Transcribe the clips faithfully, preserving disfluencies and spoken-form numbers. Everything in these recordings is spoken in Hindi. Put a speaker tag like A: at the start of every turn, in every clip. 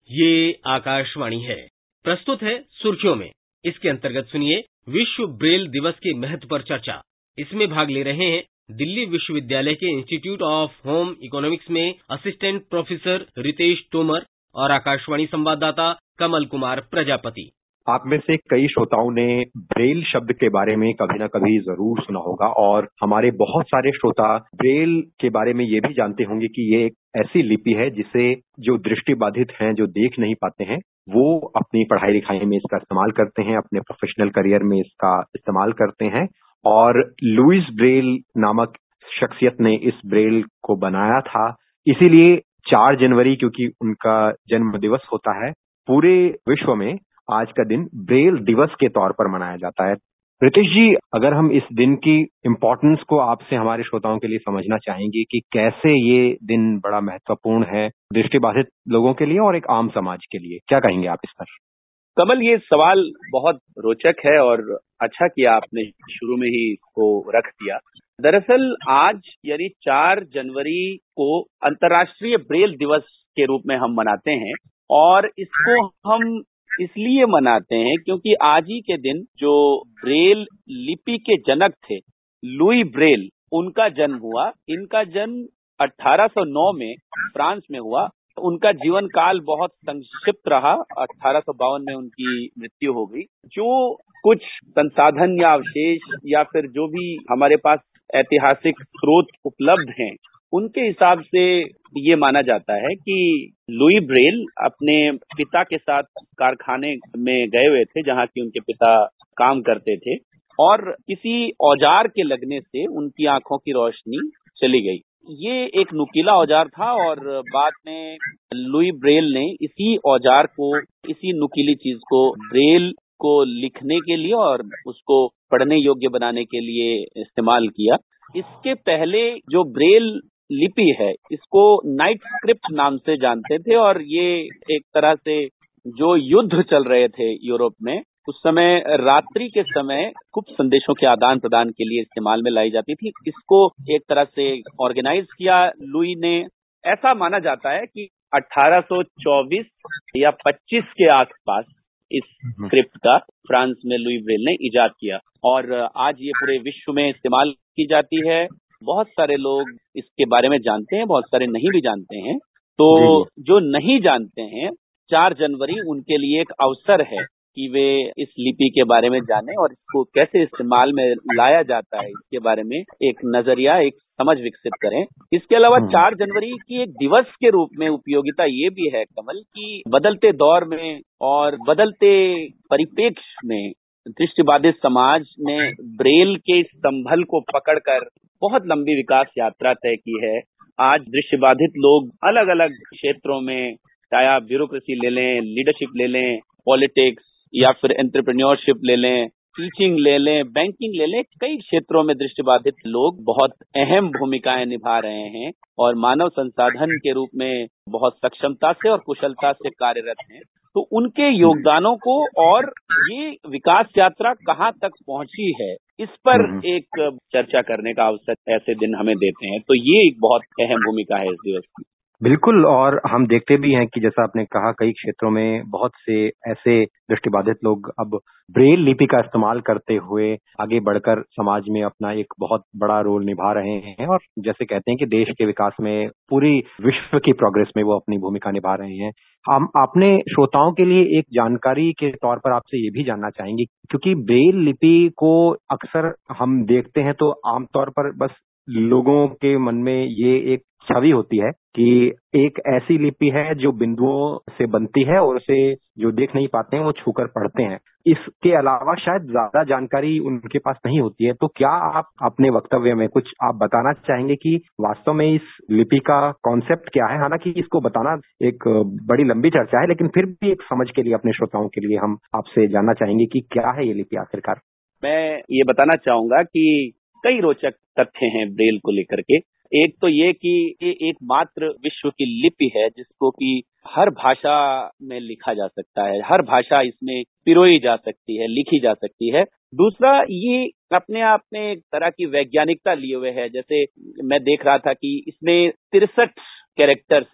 A: ये आकाशवाणी है। प्रस्तुत है सुर्खियों में। इसके अंतर्गत सुनिए विश्व ब्रेल दिवस के महत्व पर चर्चा। इसमें भाग ले रहे हैं दिल्ली विश्वविद्यालय के इंस्टीट्यूट ऑफ होम इकोनॉमिक्स में असिस्टेंट प्रोफेसर रितेश तोमर और आकाशवाणी संवाददाता कमल कुमार प्रजापति।
B: आप में से कई श्रोताओं ने ब्रेल शब्द के बारे में कभी ना कभी जरूर सुना होगा और हमारे बहुत सारे श्रोता ब्रेल के बारे में ये भी जानते होंगे कि ये एक ऐसी लिपि है जिसे जो दृष्टिबाधित हैं, जो देख नहीं पाते हैं, वो अपनी पढ़ाई लिखाई में इसका इस्तेमाल करते हैं, अपने प्रोफेशनल करियर में इसका इस्तेमाल करते हैं। और लुइस ब्रेल नामक शख्सियत ने इस ब्रेल को बनाया था, इसीलिए चार जनवरी क्योंकि उनका जन्म दिवस होता है, पूरे विश्व में आज का दिन ब्रेल दिवस के तौर पर मनाया जाता है। रितेश जी, अगर हम इस दिन की इम्पोर्टेंस को आपसे हमारे श्रोताओं के लिए समझना चाहेंगे कि कैसे ये दिन बड़ा महत्वपूर्ण है दृष्टिबाधित लोगों के लिए और एक आम समाज के लिए, क्या कहेंगे आप इस पर?
C: कमल, ये सवाल बहुत रोचक है और अच्छा किया आपने शुरू में ही इसको रख दिया। दरअसल आज यानी चार जनवरी को अंतर्राष्ट्रीय ब्रेल दिवस के रूप में हम मनाते हैं और इसको हम इसलिए मनाते हैं क्योंकि आज ही के दिन जो ब्रेल लिपि के जनक थे लुई ब्रेल, उनका जन्म हुआ। इनका जन्म अठारह सौ नौ में फ्रांस में हुआ। उनका जीवन काल बहुत संक्षिप्त रहा, अठारह सौ बावन में उनकी मृत्यु हो गई। जो कुछ संसाधन या अवशेष या फिर जो भी हमारे पास ऐतिहासिक स्रोत उपलब्ध हैं, उनके हिसाब से ये माना जाता है कि लुई ब्रेल अपने पिता के साथ कारखाने में गए हुए थे जहाँ की उनके पिता काम करते थे और किसी औजार के लगने से उनकी आंखों की रोशनी चली गई। ये एक नुकीला औजार था और बाद में लुई ब्रेल ने इसी औजार को, इसी नुकीली चीज को ब्रेल को लिखने के लिए और उसको पढ़ने योग्य बनाने के लिए इस्तेमाल किया। इसके पहले जो ब्रेल लिपि है इसको नाइट स्क्रिप्ट नाम से जानते थे और ये एक तरह से जो युद्ध चल रहे थे यूरोप में उस समय रात्रि के समय गुप्त संदेशों के आदान प्रदान के लिए इस्तेमाल में लाई जाती थी। इसको एक तरह से ऑर्गेनाइज किया लुई ने। ऐसा माना जाता है कि अठारह सौ चौबीस या पच्चीस के आसपास इस स्क्रिप्ट का फ्रांस में लुई ब्रेल ने इजाद किया और आज ये पूरे विश्व में इस्तेमाल की जाती है। बहुत सारे लोग इसके बारे में जानते हैं, बहुत सारे नहीं भी जानते हैं। तो जो नहीं जानते हैं, चार जनवरी उनके लिए एक अवसर है कि वे इस लिपि के बारे में जानें और इसको कैसे इस्तेमाल में लाया जाता है इसके बारे में एक नजरिया, एक समझ विकसित करें। इसके अलावा चार जनवरी की एक दिवस के रूप में उपयोगिता ये भी है कमल कि बदलते दौर में और बदलते परिप्रेक्ष्य में दृष्टिबाधित समाज ने ब्रेल के संभल को पकड़कर बहुत लंबी विकास यात्रा तय की है। आज दृष्टिबाधित लोग अलग अलग क्षेत्रों में, चाहे आप ब्यूरोक्रेसी ले लें, लीडरशिप ले लें, पॉलिटिक्स या फिर एंटरप्रेन्योरशिप ले लें, टीचिंग ले लें, बैंकिंग ले लें, कई क्षेत्रों में दृष्टिबाधित लोग बहुत अहम भूमिकाएं निभा रहे हैं और मानव संसाधन के रूप में बहुत सक्षमता से और कुशलता से कार्यरत हैं। तो उनके योगदानों को और ये विकास यात्रा कहाँ तक पहुंची है, इस पर एक चर्चा करने का अवसर ऐसे दिन हमें देते हैं। तो ये एक बहुत अहम भूमिका है इस दिवस की।
B: बिल्कुल, और हम देखते भी हैं कि जैसा आपने कहा कई क्षेत्रों में बहुत से ऐसे दृष्टिबाधित लोग अब ब्रेल लिपि का इस्तेमाल करते हुए आगे बढ़कर समाज में अपना एक बहुत बड़ा रोल निभा रहे हैं और जैसे कहते हैं कि देश के विकास में, पूरी विश्व की प्रोग्रेस में वो अपनी भूमिका निभा रहे हैं। हम अपने श्रोताओं के लिए एक जानकारी के तौर पर आपसे ये भी जानना चाहेंगे क्योंकि ब्रेल लिपि को अक्सर हम देखते हैं तो आमतौर पर बस लोगों के मन में ये एक छवि होती है कि एक ऐसी लिपि है जो बिंदुओं से बनती है और उसे जो देख नहीं पाते हैं वो छूकर पढ़ते हैं। इसके अलावा शायद ज्यादा जानकारी उनके पास नहीं होती है। तो क्या आप अपने वक्तव्य में कुछ आप बताना चाहेंगे कि वास्तव में इस लिपि का कॉन्सेप्ट क्या है? हालांकि इसको बताना एक बड़ी लंबी चर्चा है, लेकिन फिर भी एक समझ के लिए अपने श्रोताओं के लिए हम आपसे जानना चाहेंगे कि क्या है ये लिपि आखिरकार।
C: मैं ये बताना चाहूंगा कि कई रोचक तथ्य हैं ब्रेल को लेकर के। एक तो ये कि ये एकमात्र विश्व की लिपि है जिसको कि हर भाषा में लिखा जा सकता है, हर भाषा इसमें पिरोई जा सकती है, लिखी जा सकती है। दूसरा, ये अपने आप में एक तरह की वैज्ञानिकता लिए हुए है। जैसे मैं देख रहा था कि इसमें तिरसठ कैरेक्टर्स हैं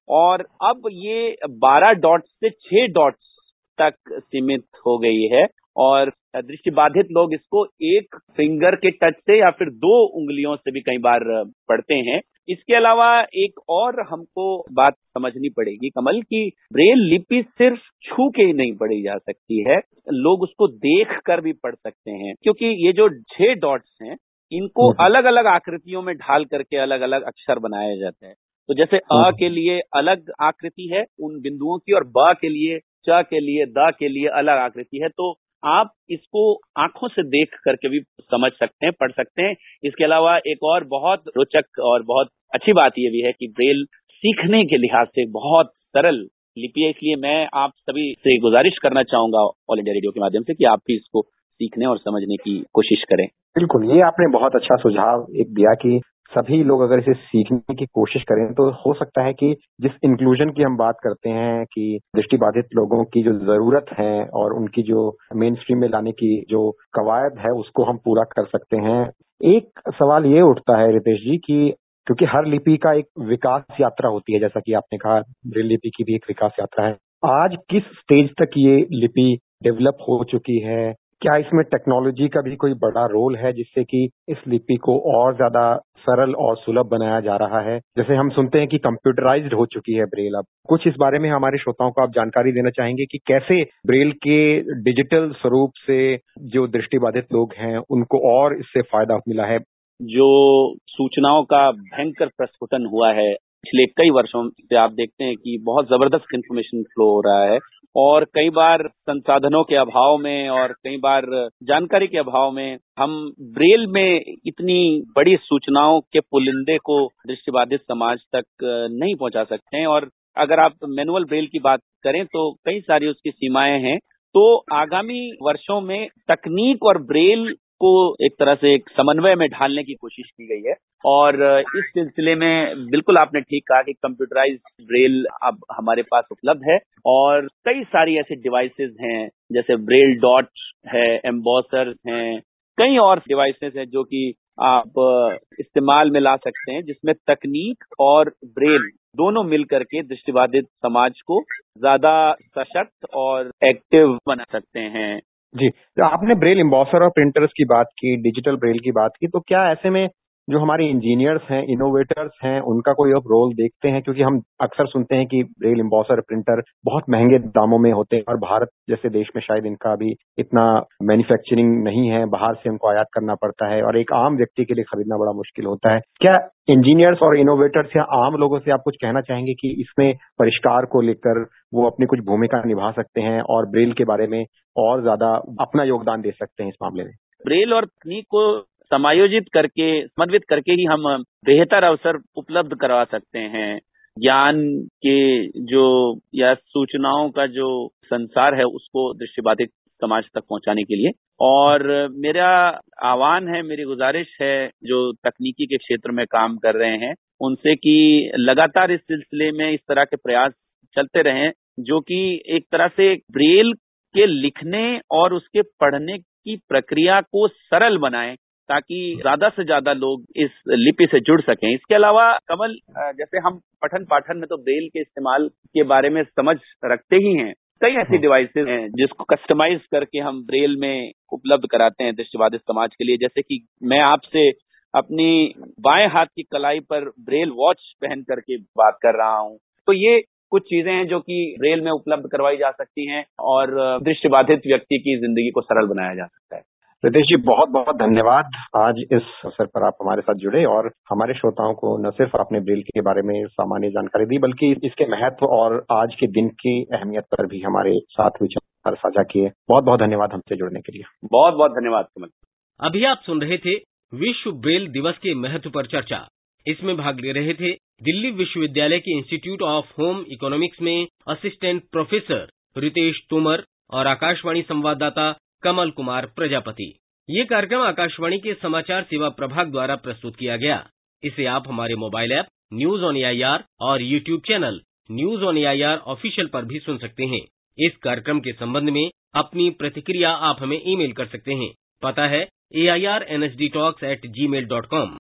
C: और अब ये बारह डॉट्स से छह डॉट्स तक सीमित हो गई है और दृष्टिबाधित लोग इसको एक फिंगर के टच से या फिर दो उंगलियों से भी कई बार पढ़ते हैं। इसके अलावा एक और हमको बात समझनी पड़ेगी कमल की ब्रेल लिपि सिर्फ छू के ही नहीं पढ़ी जा सकती है, लोग उसको देख कर भी पढ़ सकते हैं, क्योंकि ये जो छह डॉट्स हैं इनको अलग अलग आकृतियों में ढाल करके अलग अलग अक्षर बनाए जाते हैं। तो जैसे अ के लिए अलग आकृति है उन बिंदुओं की और ब के लिए, च के लिए, द के लिए अलग आकृति है। तो आप इसको आंखों से देख करके भी समझ सकते हैं, पढ़ सकते हैं। इसके अलावा एक और बहुत रोचक और बहुत अच्छी बात यह भी है कि ब्रेल सीखने के लिहाज से बहुत सरल लिपि है, इसलिए मैं आप सभी से गुजारिश करना चाहूंगा ऑल इंडिया रेडियो के माध्यम से कि आप भी इसको सीखने और समझने की कोशिश करें।
B: बिल्कुल, ये आपने बहुत अच्छा सुझाव एक दिया कि सभी लोग अगर इसे सीखने की कोशिश करें तो हो सकता है कि जिस इंक्लूजन की हम बात करते हैं कि दृष्टिबाधित लोगों की जो जरूरत है और उनकी जो मेन स्ट्रीम में लाने की जो कवायद है उसको हम पूरा कर सकते हैं। एक सवाल ये उठता है रितेश जी कि क्योंकि हर लिपि का एक विकास यात्रा होती है, जैसा कि आपने कहा ब्रेल लिपि की भी एक विकास यात्रा है। आज किस स्टेज तक ये लिपि डेवलप हो चुकी है? क्या इसमें टेक्नोलॉजी का भी कोई बड़ा रोल है जिससे कि इस लिपि को और ज्यादा सरल और सुलभ बनाया जा रहा है? जैसे हम सुनते हैं कि कंप्यूटराइज्ड हो चुकी है ब्रेल, अब कुछ इस बारे में हमारे श्रोताओं को आप जानकारी देना चाहेंगे कि कैसे ब्रेल के डिजिटल स्वरूप से जो दृष्टिबाधित लोग हैं उनको और इससे फायदा मिला है?
C: जो सूचनाओं का भयंकर प्रस्फुटन हुआ है पिछले कई वर्षों से, आप देखते हैं कि बहुत जबरदस्त इंफॉर्मेशन फ्लो हो रहा है और कई बार संसाधनों के अभाव में और कई बार जानकारी के अभाव में हम ब्रेल में इतनी बड़ी सूचनाओं के पुलिंदे को दृष्टिबाधित समाज तक नहीं पहुंचा सकते हैं। और अगर आप मैनुअल ब्रेल की बात करें तो कई सारी उसकी सीमाएं हैं। तो आगामी वर्षों में तकनीक और ब्रेल को एक तरह से एक समन्वय में ढालने की कोशिश की गई है और इस सिलसिले में बिल्कुल आपने ठीक कहा कि कंप्यूटराइज्ड ब्रेल अब हमारे पास उपलब्ध है और कई सारी ऐसे डिवाइसेस हैं जैसे ब्रेल डॉट है, एम्बॉसर हैं, कई और डिवाइसेस हैं जो कि आप इस्तेमाल में ला सकते हैं, जिसमें तकनीक और ब्रेल दोनों मिल करके दृष्टिबाधित समाज को ज्यादा सशक्त और एक्टिव बना सकते हैं।
B: जी, तो आपने ब्रेल एम्बॉसर और प्रिंटर्स की बात की, डिजिटल ब्रेल की बात की, तो क्या ऐसे में जो हमारे इंजीनियर्स हैं, इनोवेटर्स हैं, उनका कोई अब रोल देखते हैं? क्योंकि हम अक्सर सुनते हैं कि ब्रेल एम्बॉसर प्रिंटर बहुत महंगे दामों में होते हैं और भारत जैसे देश में शायद इनका अभी इतना मैन्युफैक्चरिंग नहीं है, बाहर से उनको आयात करना पड़ता है और एक आम व्यक्ति के लिए खरीदना बड़ा मुश्किल होता है। क्या इंजीनियर्स और इनोवेटर्स या आम लोगों से आप कुछ कहना चाहेंगे कि इसमें परिष्कार को लेकर वो अपनी कुछ भूमिका निभा सकते हैं और ब्रेल के बारे में और ज्यादा अपना योगदान दे सकते हैं इस मामले में?
C: ब्रेल और तकनीक को समायोजित करके, समन्वित करके ही हम बेहतर अवसर उपलब्ध करवा सकते हैं। ज्ञान के जो या सूचनाओं का जो संसार है उसको दृष्टिबाधित समाज तक पहुंचाने के लिए। और मेरा आह्वान है, मेरी गुजारिश है जो तकनीकी के क्षेत्र में काम कर रहे हैं उनसे कि लगातार इस सिलसिले में इस तरह के प्रयास चलते रहें जो कि एक तरह से ब्रेल के लिखने और उसके पढ़ने की प्रक्रिया को सरल बनाएं ताकि ज्यादा से ज्यादा लोग इस लिपि से जुड़ सकें। इसके अलावा कमल, जैसे हम पठन पाठन में तो ब्रेल के इस्तेमाल के बारे में समझ रखते ही हैं, कई ऐसी डिवाइसेस हैं जिसको कस्टमाइज करके हम ब्रेल में उपलब्ध कराते हैं दृष्टिबाधित समाज के लिए। जैसे कि मैं आपसे अपनी बाएं हाथ की कलाई पर ब्रेल वॉच पहन करके बात कर रहा हूं, तो ये कुछ चीजें हैं जो कि ब्रेल में उपलब्ध करवाई जा सकती हैं और दृष्टिबाधित व्यक्ति की जिंदगी को सरल बनाया जा सकता है।
B: रितेश जी, बहुत बहुत धन्यवाद आज इस अवसर पर आप हमारे साथ जुड़े और हमारे श्रोताओं को न सिर्फ आपने ब्रेल के बारे में सामान्य जानकारी दी बल्कि इसके महत्व और आज के दिन की अहमियत पर भी हमारे साथ विचार साझा किए। बहुत बहुत धन्यवाद हमसे जुड़ने के लिए।
C: बहुत बहुत धन्यवाद कमल।
A: अभी आप सुन रहे थे विश्व ब्रेल दिवस के महत्व पर चर्चा। इसमें भाग ले रहे थे दिल्ली विश्वविद्यालय के इंस्टीट्यूट ऑफ होम इकोनॉमिक्स में असिस्टेंट प्रोफेसर रितेश तोमर और आकाशवाणी संवाददाता कमल कुमार प्रजापति। ये कार्यक्रम आकाशवाणी के समाचार सेवा प्रभाग द्वारा प्रस्तुत किया गया। इसे आप हमारे mobile app news on AIR और YouTube channel news on AIR official पर भी सुन सकते हैं। इस कार्यक्रम के संबंध में अपनी प्रतिक्रिया आप हमें ईमेल कर सकते हैं। पता है A I R N S D talks at gmail dot com.